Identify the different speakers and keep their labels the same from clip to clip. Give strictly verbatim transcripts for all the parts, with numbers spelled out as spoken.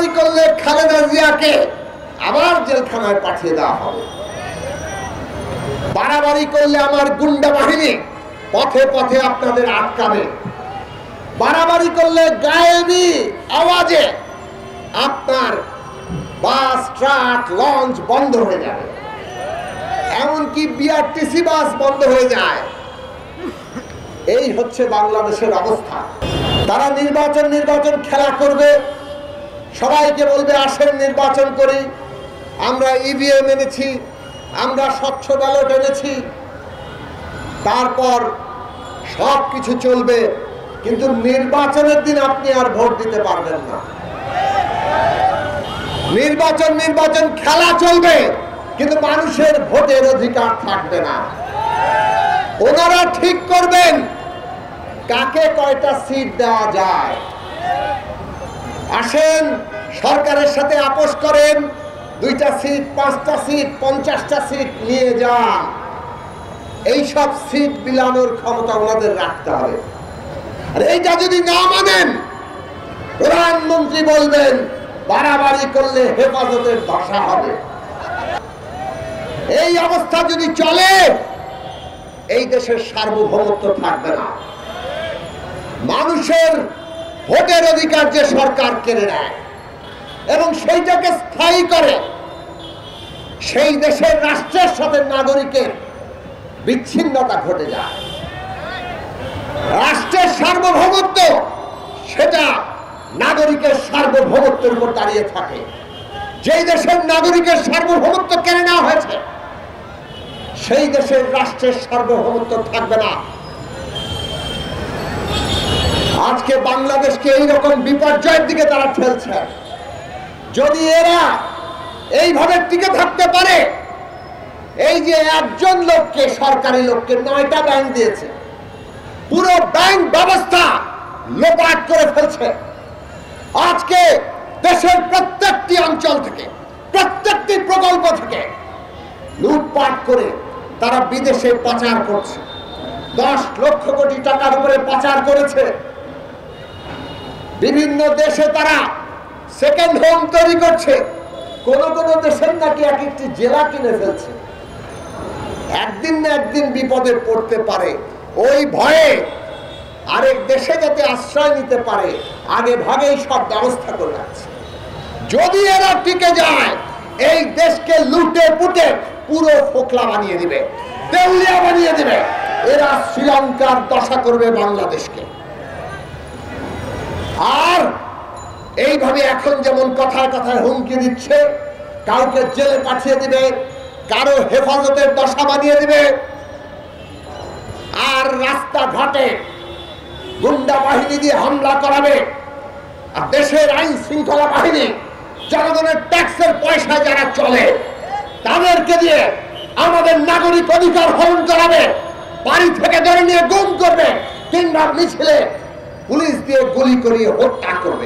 Speaker 1: বাড়াবাড়ি করলে খালেদা জিয়াকে আবার জেলখানায় পাঠিয়ে দেওয়া হবে। বাড়াবাড়ি করলে আমার গুন্ডা বাহিনী পথে পথে আপনাদের আটকাবে। বাড়াবাড়ি করলে গায়েবী আওয়াজে আপনার বাস, ট্রাক, লঞ্চ বন্ধ হয়ে যাবে, এমনকি বিআরটিসি বাস বন্ধ হয়ে যায়। এই হচ্ছে বাংলাদেশের অবস্থা। তারা নির্বাচন নির্বাচন খেলা করবে, সবাইকে বলবে আসেন নির্বাচন করি, আমরা ইভিএম এনেছি, আমরা স্বচ্ছ ব্যালট এনেছি, তারপর সব কিছু চলবে, কিন্তু নির্বাচনের দিন আপনি আর ভোট দিতে পারবেন না। নির্বাচন নির্বাচন খেলা চলবে, কিন্তু মানুষের ভোটের অধিকার থাকবে না। ওনারা ঠিক করবেন কাকে কয়টা সিট দেওয়া যায়। আসেন সরকারের সাথে আপোষ করেন, দুইটা সিট, পাঁচটা সিট, পঞ্চাশটা সিট নিয়ে যান। এইসব সিট বিলানোর ক্ষমতা ওনাদের রাখতে হবে। আর এইটা যদি না মানেন, প্রধানমন্ত্রী বলবেন বাড়াবাড়ি করলে হেফাজতের দশা হবে। এই অবস্থা যদি চলে, এই দেশের সার্বভৌমত্ব থাকবে না। মানুষের ভোটের অধিকার যে সরকার কেড়ে নেয় এবং সেইটাকে স্থায়ী করে, সেই দেশের রাষ্ট্রের সাথে নাগরিকের বিচ্ছিন্নতা ঘটে যায়। রাষ্ট্রের সার্বভৌমত্ব সেটা নাগরিকের সার্বভৌমত্বের উপর দাঁড়িয়ে থাকে। যেই দেশের নাগরিকের সার্বভৌমত্ব কেড়ে নেওয়া হয়েছে, সেই দেশের রাষ্ট্রের সার্বভৌমত্ব থাকবে না। আজকে বাংলাদেশকে এইরকম বিপর্যয়ের দিকে তারা ঠেলছে। যদি এরা এইভাবে টিকে থাকতে পারে, এই যে একজন লোককে, সরকারি লোককে নয়টা ব্যাংক দিয়েছে, পুরো ব্যাংক ব্যবস্থা লোপাট করে ফেলছে। আজকে দেশের প্রত্যেকটি অঞ্চল থেকে, প্রত্যেকটি প্রকল্প থেকে লুটপাট করে তারা বিদেশে পাচার করছে। দশ লক্ষ কোটি টাকার উপরে পাচার করেছে। বিভিন্ন দেশে তারা সেকেন্ড হোম তৈরি করছে। কোন কোন দেশের নাকি এক একটি জেলা কিনে ফেলছে। একদিন না একদিন বিপদে পড়তে পারে, ওই ভয়ে আরেক দেশে যাতে আশ্রয় নিতে পারে আগে ভাগেই সব ব্যবস্থা করে রাখছে। যদি এরা টিকে যায়, এই দেশকে লুটে পুটে পুরো ফোকলা বানিয়ে দিবে, দেউলিয়া বানিয়ে দিবে। এরা শ্রীলঙ্কার দশা করবে বাংলাদেশকে। আর এইভাবে এখন যেমন কথায় কথায় হুমকি দিচ্ছে, কাউকে জেলে পাঠিয়ে দিবে, কারো হেফাজতের দশা বানিয়ে দিবে, আর রাস্তাঘাটে গুন্ডা বাহিনী দিয়ে হামলা করাবে। আর দেশের আইন শৃঙ্খলা বাহিনী জনগণের ট্যাক্সের পয়সায় যারা চলে, তাদেরকে দিয়ে আমাদের নাগরিক অধিকার হরণ করাবে, বাড়ি থেকে ধরে নিয়ে গুম করবে, কিংবা মিছিলে পুলিশ দিয়ে গুলি করিয়ে হত্যা করবে।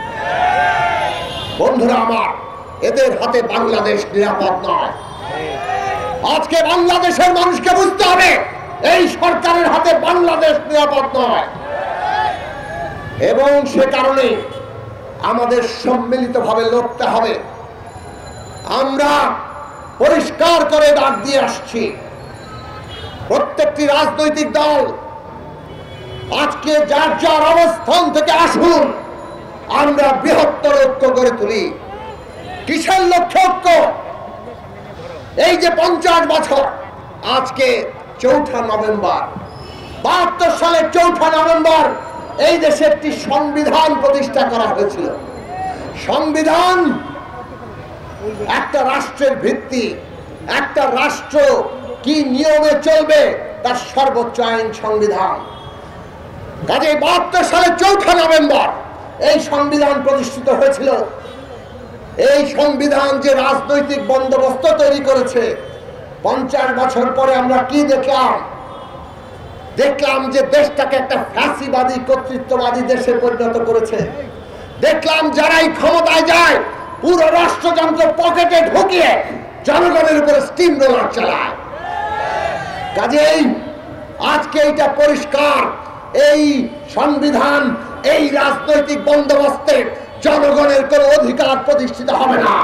Speaker 1: বন্ধুরা আমার, এদের হাতে বাংলাদেশ নিরাপদ নয়। আজকে বাংলাদেশের মানুষকে বুঝতে হবে, এই সরকারের হাতে বাংলাদেশ নিরাপদ নয়। এবং সে কারণে আমাদের সম্মিলিতভাবে লড়তে হবে। আমরা পরিষ্কার করে ডাক দিয়ে আসছি, প্রত্যেকটি রাজনৈতিক দল আজকে যার যার অবস্থান থেকে আসুন, আমরা বৃহত্তর ঐক্য গড়ে তুলি। কিসের লক্ষ্য ঐক্য? এই যে পঞ্চাশ বছর, আজকে চৌঠা নভেম্বর, বাহাত্তর সালের চৌঠা নভেম্বর এই দেশে একটি সংবিধান প্রতিষ্ঠা করা হয়েছিল। সংবিধান একটা রাষ্ট্রের ভিত্তি, একটা রাষ্ট্র কি নিয়মে চলবে তার সর্বোচ্চ আইন সংবিধান। কাজে বাহাত্তর সালের চৌঠা নভেম্বর এই সংবিধান প্রতিষ্ঠিত হয়েছিল। এই সংবিধান যে রাজনৈতিক বন্দোবস্ত তৈরি করেছে, পঞ্চাশ বছর পরে আমরা কি দেখলাম? দেখলাম যে দেশটাকে একটা ফ্যাসিবাদী কর্তৃত্ববাদী দেশে পরিণত করেছে। দেখলাম যারাই ক্ষমতায় যায় পুরো রাষ্ট্রযন্ত্র পকেটে ঢুকিয়ে জনগণের উপরে স্টিম রোলার চালায়। কাজেই আজকে এটা পরিষ্কার, এই সংবিধান, এই রাজনৈতিক বন্দোবস্তে জনগণের কোনো অধিকার সরকার প্রতিষ্ঠিত হবে না।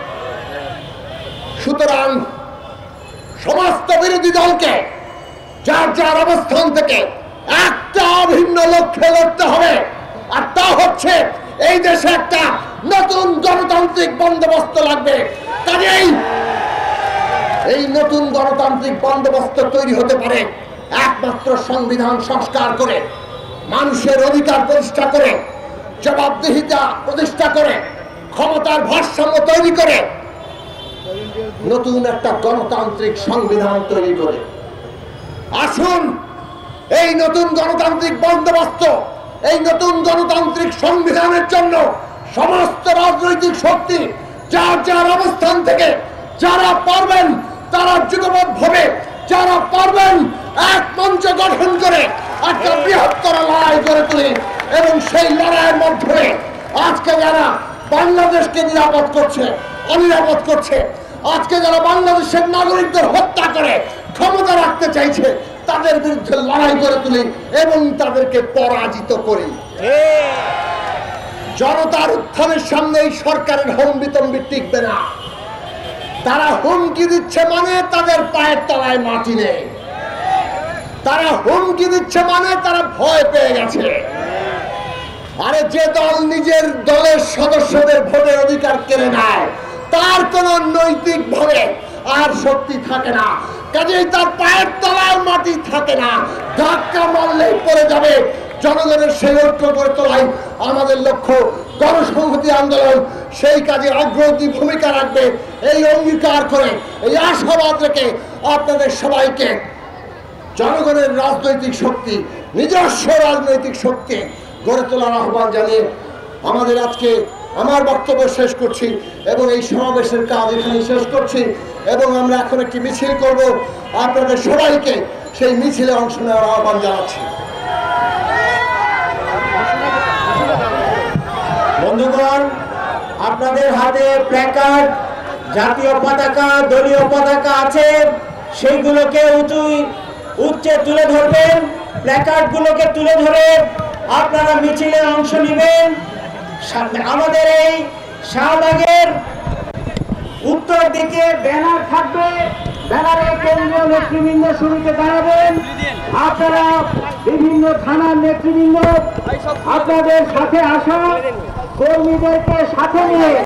Speaker 1: সুতরাং সমস্ত বিরোধী দলকে যার যার অবস্থান থেকে একটা অভিন্ন লক্ষ্যে লড়তে হবে, আর তা হচ্ছে এই দেশে একটা নতুন গণতান্ত্রিক বন্দোবস্ত লাগবে। কাজেই এই নতুন গণতান্ত্রিক বন্দোবস্ত তৈরি হতে পারে একমাত্র সংবিধান সংস্কার করে, মানুষের অধিকার প্রতিষ্ঠা করে, জবাবদিহিতা প্রতিষ্ঠা করে, ক্ষমতার ভারসাম্য তৈরি করে, নতুন একটা গণতান্ত্রিক সংবিধান তৈরি করে। আসুন এই নতুন গণতান্ত্রিক বন্দোবস্ত, এই নতুন গণতান্ত্রিক সংবিধানের জন্য সমস্ত রাজনৈতিক শক্তি যার যার অবস্থান থেকে যারা পারবেন তারা যুগবদ্ধভাবে, যারা পারবেন এক মঞ্চ গঠন করে একটা বৃহত্তর লড়াই গড়ে তুলি, এবং সেই লড়াইয়ের মাধ্যমে আজকে যারা বাংলাদেশকে নিরাপদ করছে, অনিরাপদ করছে, আজকে যারা বাংলাদেশের নাগরিকদের হত্যা করে ক্ষমতা রাখতে চাইছে, তাদের বিরুদ্ধে লড়াই করে তুলি এবং তাদেরকে পরাজিত করি। জনতার উত্থানের সামনে এই সরকারের হম্বিতম্বি টিকবে না। তারা হুমকি দিচ্ছে মানে তাদের পায়ের তলায় মাটি নেই, তারা হুমকি দিচ্ছে মানে তারা ভয় পেয়ে গেছে। আরে যে দল নিজের দলের সদস্যদের ভোটের অধিকার কেড়ে নেয় তার কোন নৈতিক ভাবে আর শক্তি থাকে না, কাজেই তার পায়ের তলায় মাটি থাকে না, ধাক্কা মারলেই পড়ে যাবে। জনগণের সেই ঐক্য গড়ে তোলাই আমাদের লক্ষ্য। গণসংহতি আন্দোলন সেই কাজে অগ্রণী ভূমিকা রাখবে, এই অঙ্গীকার করে, এই আশাবাদ রেখে আপনাদের সবাইকে জনগণের রাজনৈতিক শক্তি, নিজস্ব রাজনৈতিক শক্তি গড়ে তোলার আহ্বান জানিয়ে আমাদের আজকে আমার বক্তব্য শেষ করছি এবং এই সমাবেশের কাজ এখানে শেষ করছি। এবং আমরা এখন একটি মিছিল করব, আপনাদের সবাইকে সেই মিছিলে অংশ নেওয়ার আহ্বান জানাচ্ছি।
Speaker 2: বন্ধুগণ, আপনাদের হাতে প্ল্যাকার্ড, জাতীয় পতাকা, দলীয় পতাকা আছে, সেইগুলোকে উঁচু উচ্চে তুলে ধরবেন। প্ল্যাকার্ড গুলোকে তুলে ধরে আপনারা মিছিলে অংশ নেবেন। আমাদের এই শাহবাগের উত্তর দিকে ব্যানার থাকবে, ব্যানারে কেন্দ্রীয় নেতৃবৃন্দ শুরুতে দাঁড়াবেন। আপনারা বিভিন্ন থানার নেতৃবৃন্দ আপনাদের সাথে আসা কর্মীদেরকে সাথে নিয়ে